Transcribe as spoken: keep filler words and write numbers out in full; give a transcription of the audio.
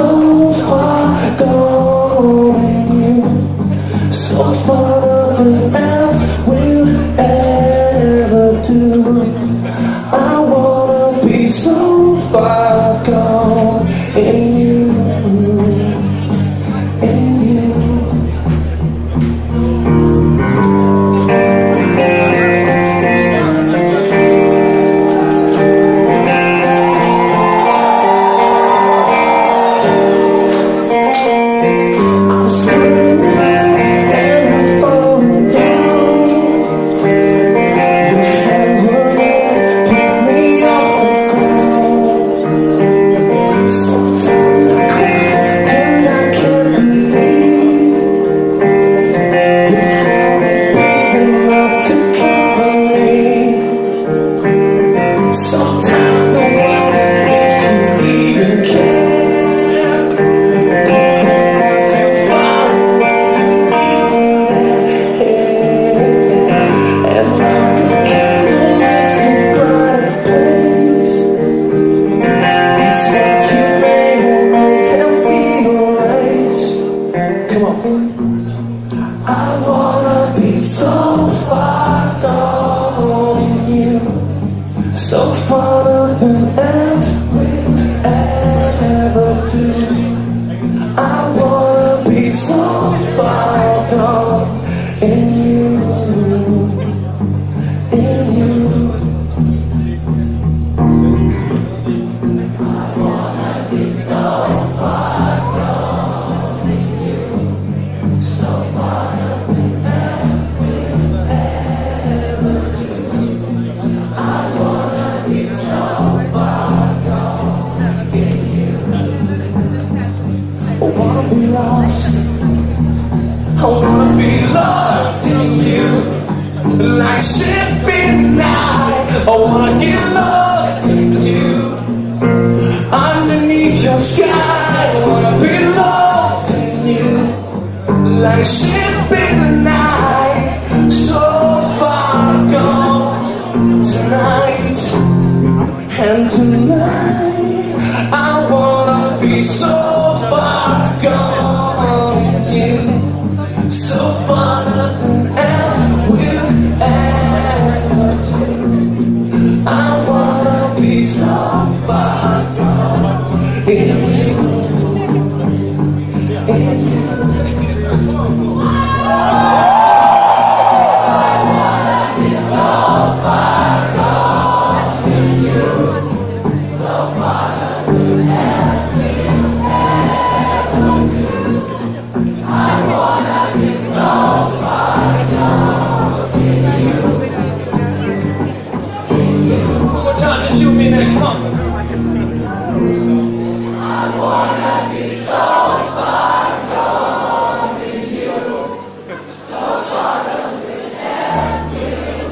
so far gone in you, so far nothing else will ever do. I wanna be so far gone in you, in you. I'm standing there and I'm falling down. Your hands were there, pick me off the ground. Sometimes I cry, cause I can't believe your heart is big enough to cover me. Sometimes I wonder if you even care. I wanna be so far gone in you, so far nothing else will ever do. I wanna be so far gone in you, in you. I wanna be so far gone in you, so far nothing else will ever do. I wanna be so far gone in you. I wanna be lost, I wanna be lost in you, like ship in night. I wanna get lost in you, underneath your sky. I wanna be lost in you, like ship in the night, so far gone tonight. And tonight I wanna be so far gone in you, so far nothing else will ever do. I wanna be so far gone in you, in you. Just you and me now, come on. I wanna be so far gone in you, so far nothing else will